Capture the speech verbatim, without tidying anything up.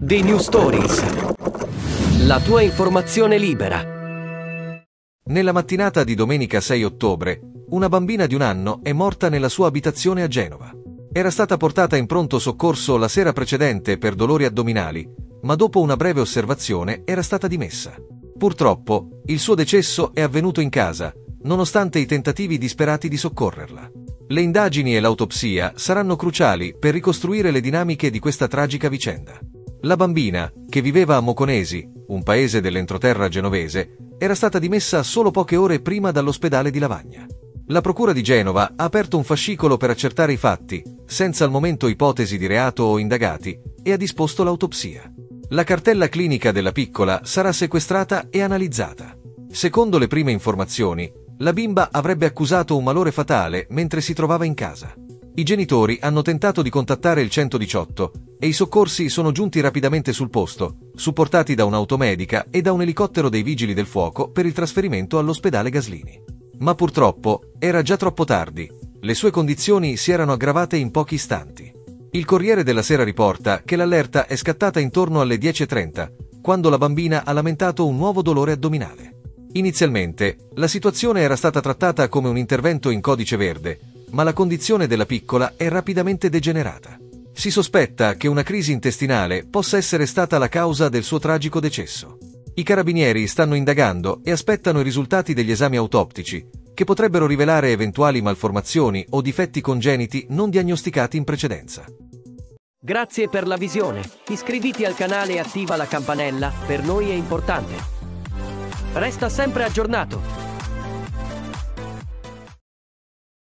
The New Stories. La tua informazione libera. Nella mattinata di domenica sei ottobre, una bambina di un anno è morta nella sua abitazione a Genova. Era stata portata in pronto soccorso la sera precedente per dolori addominali, ma dopo una breve osservazione era stata dimessa. Purtroppo, il suo decesso è avvenuto in casa, nonostante i tentativi disperati di soccorrerla. Le indagini e l'autopsia saranno cruciali per ricostruire le dinamiche di questa tragica vicenda. La bambina, che viveva a Moconesi, un paese dell'entroterra genovese, era stata dimessa solo poche ore prima dall'ospedale di Lavagna. La Procura di Genova ha aperto un fascicolo per accertare i fatti, senza al momento ipotesi di reato o indagati, e ha disposto l'autopsia. La cartella clinica della piccola sarà sequestrata e analizzata. Secondo le prime informazioni, la bimba avrebbe accusato un malore fatale mentre si trovava in casa. I genitori hanno tentato di contattare il centodiciotto e i soccorsi sono giunti rapidamente sul posto, supportati da un'automedica e da un elicottero dei Vigili del Fuoco per il trasferimento all'ospedale Gaslini. Ma purtroppo era già troppo tardi, le sue condizioni si erano aggravate in pochi istanti. Il Corriere della Sera riporta che l'allerta è scattata intorno alle dieci e trenta, quando la bambina ha lamentato un nuovo dolore addominale. Inizialmente, la situazione era stata trattata come un intervento in codice verde, ma la condizione della piccola è rapidamente degenerata. Si sospetta che una crisi intestinale possa essere stata la causa del suo tragico decesso. I carabinieri stanno indagando e aspettano i risultati degli esami autoptici, che potrebbero rivelare eventuali malformazioni o difetti congeniti non diagnosticati in precedenza. Grazie per la visione. Iscriviti al canale e attiva la campanella, per noi è importante. Resta sempre aggiornato.